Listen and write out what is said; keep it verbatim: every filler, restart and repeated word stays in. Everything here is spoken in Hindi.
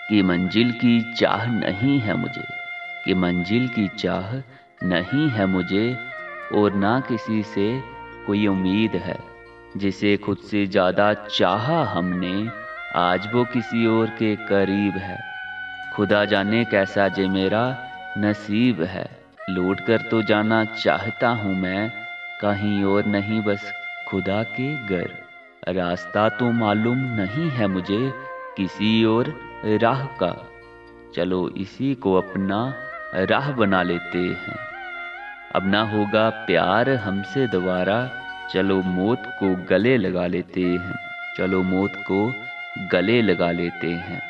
कि मंजिल की चाह नहीं है मुझे, कि मंजिल की चाह नहीं है मुझे, और ना किसी से कोई उम्मीद है। जिसे खुद से ज़्यादा चाहा हमने, आज वो किसी और के करीब है। खुदा जाने कैसा जे मेरा नसीब है, लौट कर तो जाना चाहता हूँ मैं, कहीं और नहीं बस खुदा के घर। रास्ता तो मालूम नहीं है मुझे किसी और राह का, चलो इसी को अपना राह बना लेते हैं। अब ना होगा प्यार हमसे दोबारा, चलो मौत को गले लगा लेते हैं, चलो मौत को गले लगा लेते हैं।